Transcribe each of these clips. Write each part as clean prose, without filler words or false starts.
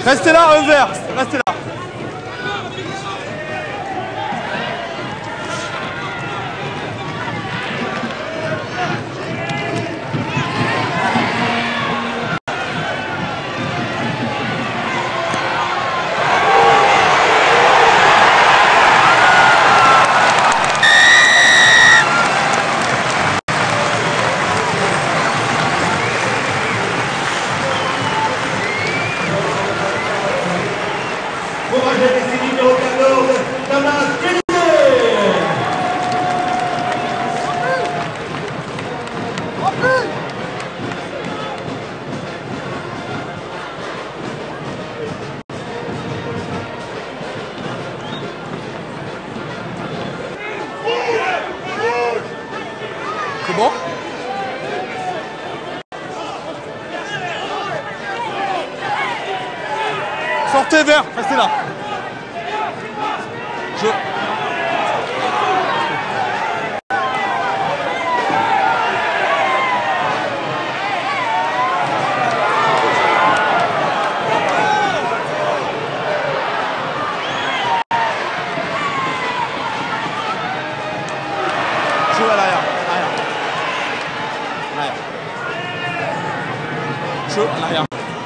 Restez là, Enver. Restez là. C'est bon? Sortez vert, restez là. Joue à l'arrière. Jeu à l'arrière.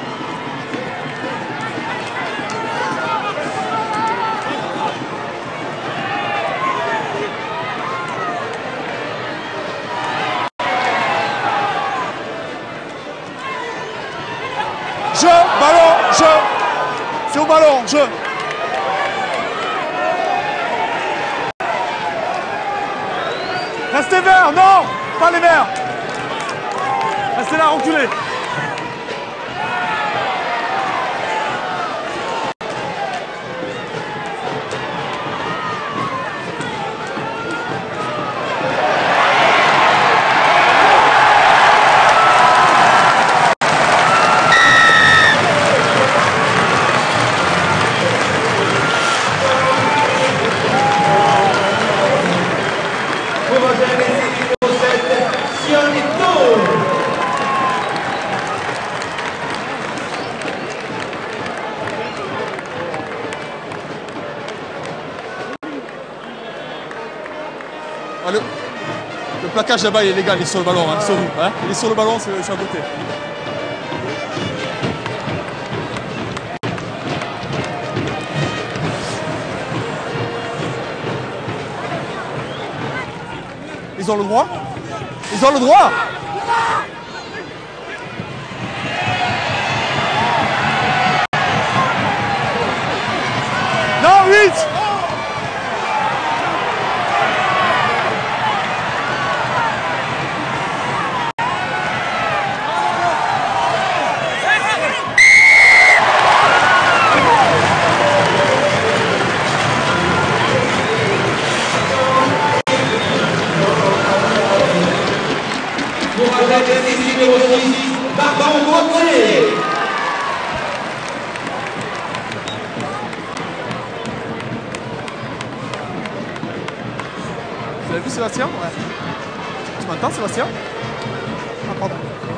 Jeu, ballon, jeu. C'est au ballon, jeu. Restez verts, non, pas les verts. Restez là, reculez. Ah, le plaquage là-bas il est légal, il est sur le ballon, hein, sur vous. Hein, il est sur le ballon, c'est à côté. Ils ont le droit? Ils ont le droit! Non, 8! Vous avez vu Sébastien? Ouais. Tu m'entends Sébastien? Ah pardon.